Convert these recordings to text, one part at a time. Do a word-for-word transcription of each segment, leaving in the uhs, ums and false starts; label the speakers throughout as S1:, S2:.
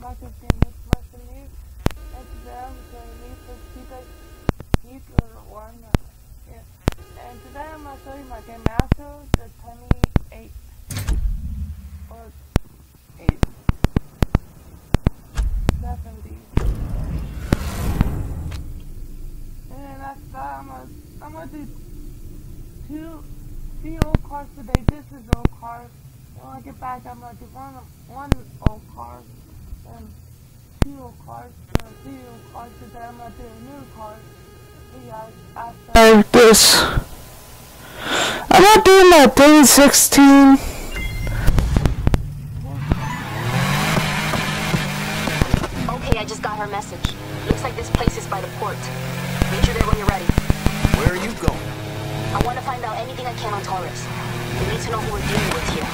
S1: Marcus game with Marcus News. Instagram, so you need to see that heat or one. Yeah. And today I'm gonna show you my game master, the twenty-eight or eight seventy. And after that, I'm gonna I'm gonna do two three old cars today. This is old cars. When I get back, I'm gonna do one one old car and two old cars and three old cars today. I'm gonna do a new car. Yeah, after
S2: this. I'm not doing that twenty sixteen.
S3: Okay, I just got her message. Looks like this place is by the port. Meet you there when you're ready.
S4: Where are you going?
S3: I want to find out anything I can on Taurus. We need to know who we're dealing with here.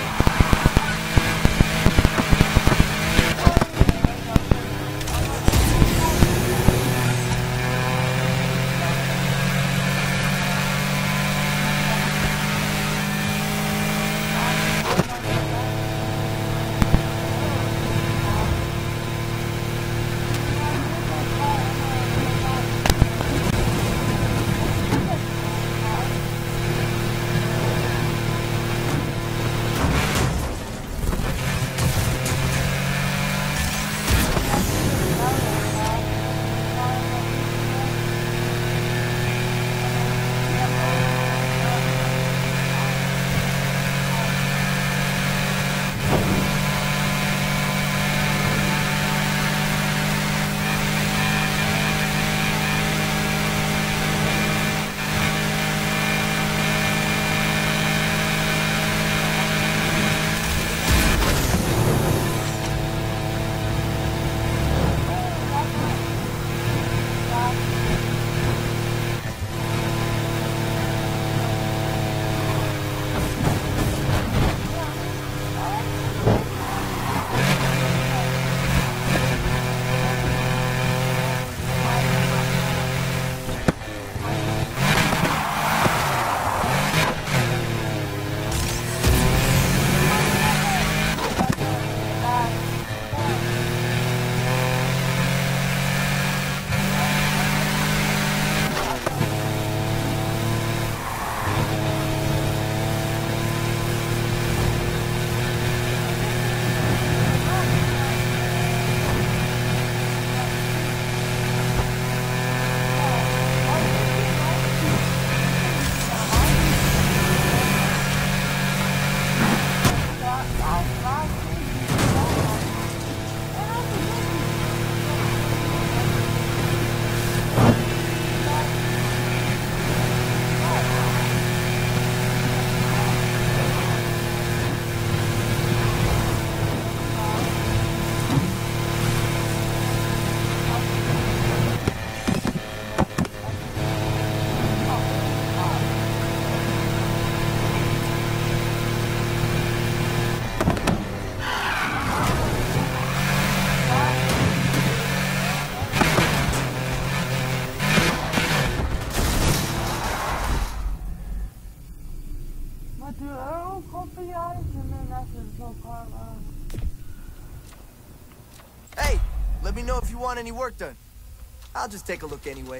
S4: Hey, let me know if you want any work done. I'll just take a look anyway.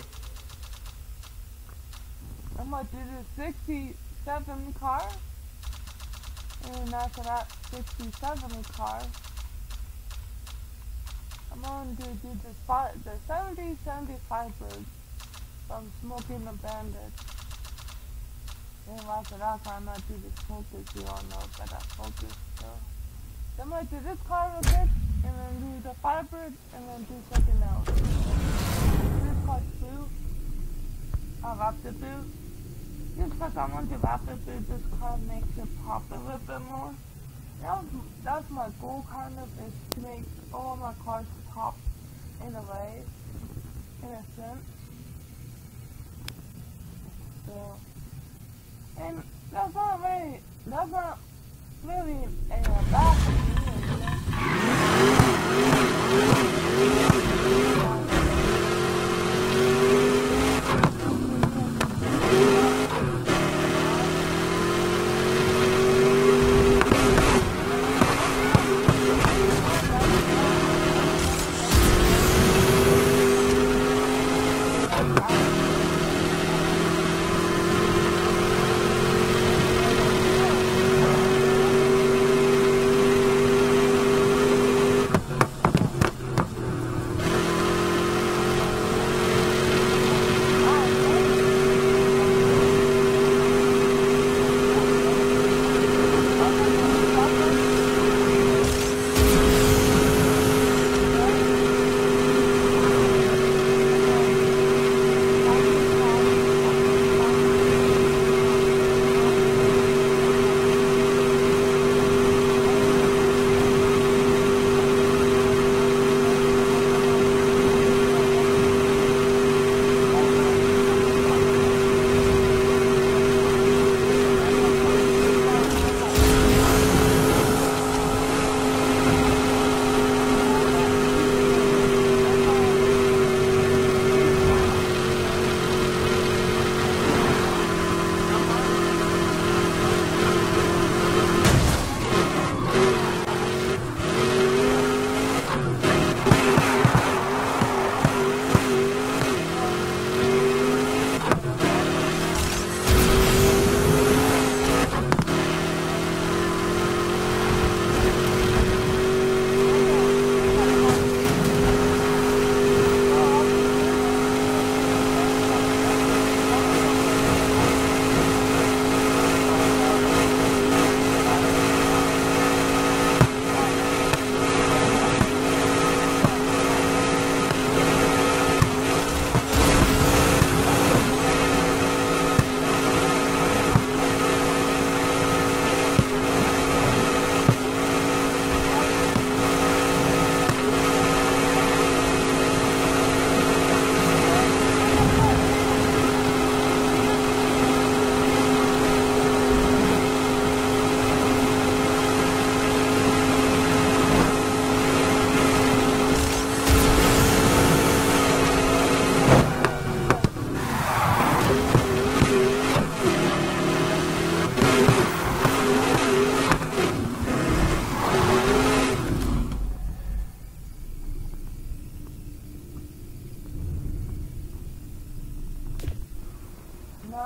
S1: I'm gonna do the sixty-seven car, and after that sixty-seven car, I'm going to do the, spot, the seventy seventy-five bird from Smoking the Bandit. And after that car, I'm gonna do the Focus. You all know about that Focus. So, so I'm gonna do this car real quick, and then do the Firebird, and then do something else. This car's blue. I wrap the boot. Just because I want to wrap the boot, this car makes it pop a little bit more. That was, that's my goal, kind of, is to make all my cars pop in a way, in a sense. So, and that's not really, that's not really a bad thing, you know?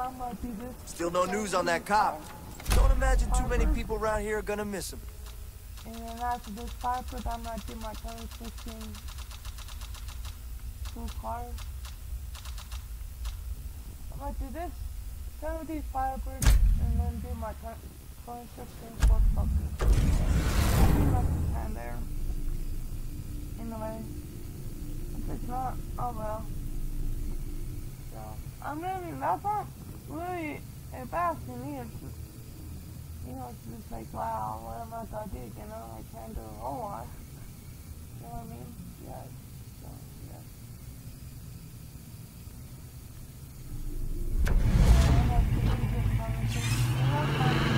S1: I might do this.
S4: Still no news on that cop. Don't imagine too many people around here are gonna miss him.
S1: And then after this Firebird, I might do my twenty sixteen two cars. I might do this seventies Firebird and then do my twenty sixteen Ford Focus. I think that's the time there. Anyway, if it's not, oh well. So, I'm really, that's not really a bad thing either. It's just, you know, it's just like, wow, what am I gonna do, you know? I can't do a whole lot. You know what I mean? Yeah. So, yeah. I have to do this conversation. You know, like,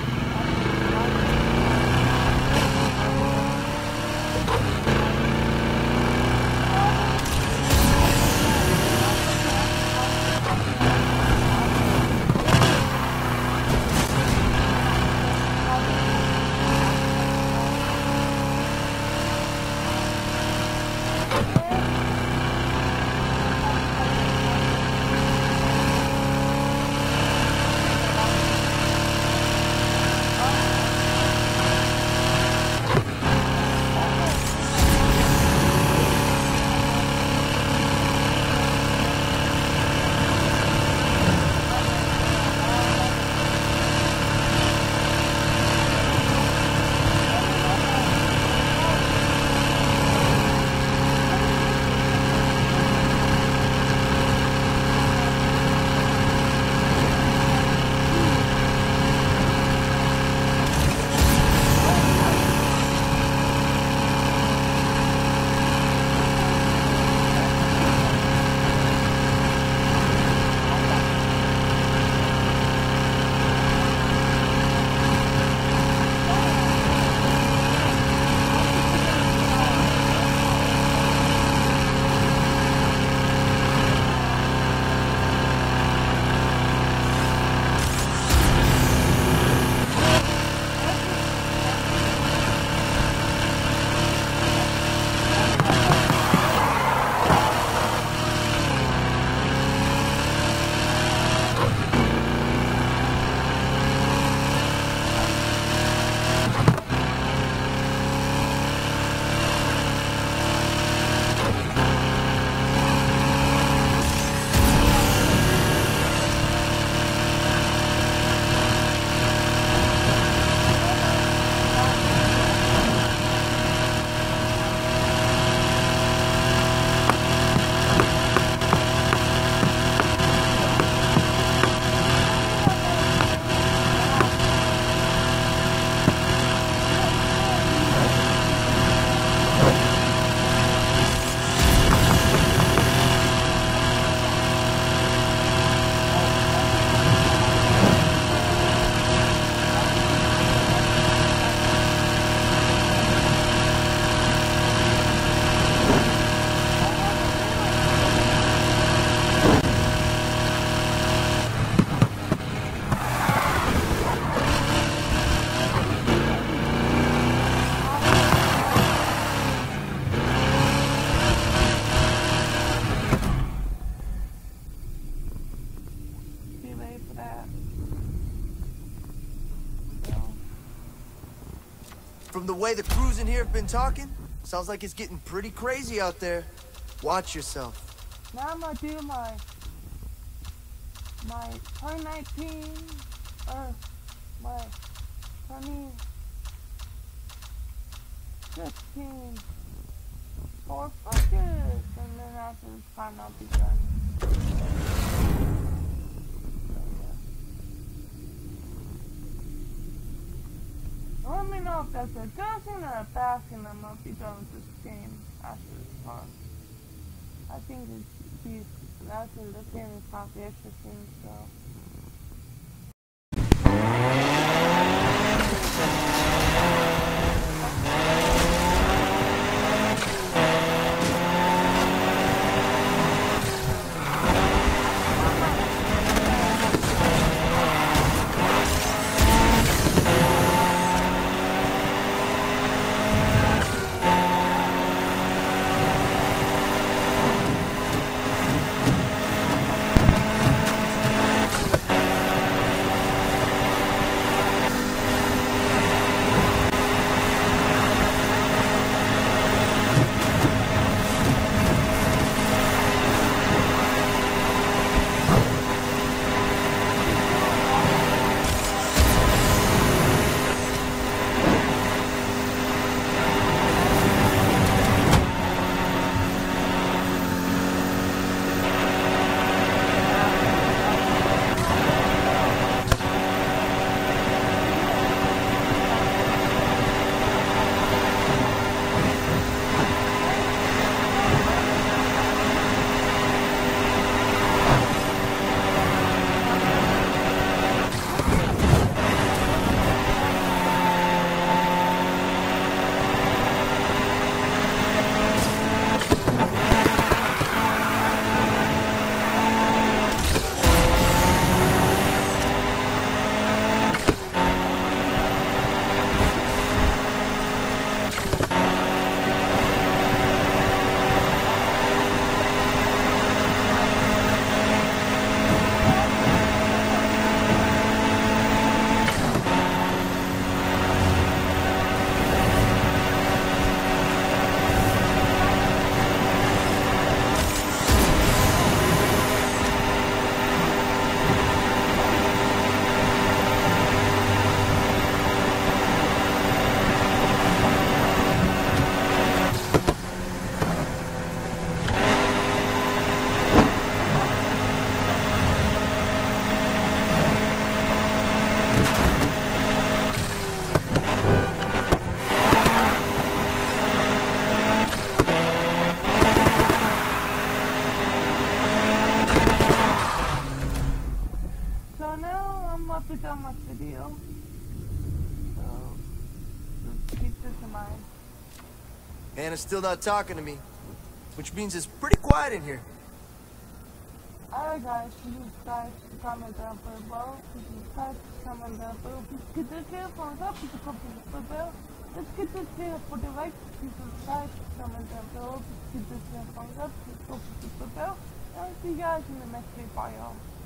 S4: From the way the crews in here have been talking, sounds like it's getting pretty crazy out there. Watch yourself.
S1: Now I'm gonna do my my twenty nineteen or my twenty sixteen Ford Focus, and then after this time I'll be done. Let me know if that's a good thing or a bad thing. I'm gonna be done with this game after this part. I think it's be after the game is probably interesting, so.
S4: Hannah's still not talking to me, which means it's pretty quiet in here.
S1: Alright guys, please guys comment down below. Please guys comment down below. Please get this video thumbs up. Please click the bell. Let's get this video for the like. Please subscribe. Comment down below. Please get this video thumbs up. Please click the bell. And I'll see you guys in the next video. Bye y'all.